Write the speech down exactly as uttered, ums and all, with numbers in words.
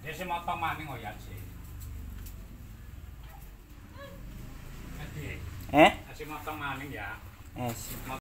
Ya sing motong maning kok ya sih. Eh? Sing motong maning ya. Es.